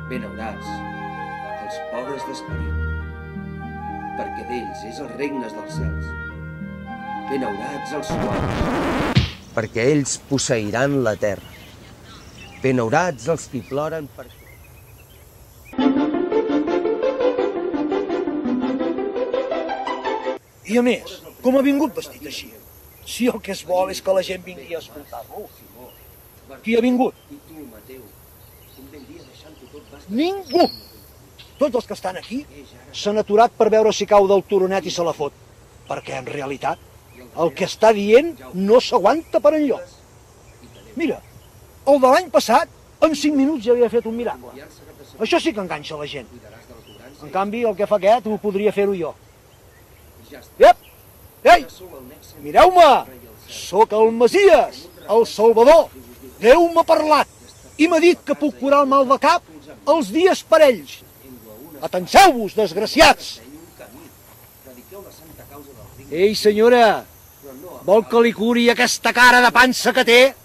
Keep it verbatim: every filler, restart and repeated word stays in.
Benaurats els pobres d'esperit, perquè d'ells és els regnes dels cels. Benaurats els suaus, perquè ells posseiran la terra. Benaurats els qui ploren perquè... I a més, com ha vingut vestit així? Si el que es vol és que la gent vingui a escoltar-lo. Qui ha vingut? Ningú! Tots els que estan aquí s'han aturat per veure si cau del turonet i se la fot. Perquè, en realitat, el que està dient no s'aguanta per enlloc. Mira, el de l'any passat, en cinc minuts ja havia fet un miracle. Això sí que enganxa la gent. En canvi, el que fa aquest ho podria fer-ho jo. Ep! Ei! Mireu-me! Sóc el Messies, el Salvador. Déu m'ha parlat i m'ha dit que puc curar el mal de cap els dies parells. Atanseu-vos, desgraciats! Ei, senyora, vol que li curi aquesta cara de pansa que té?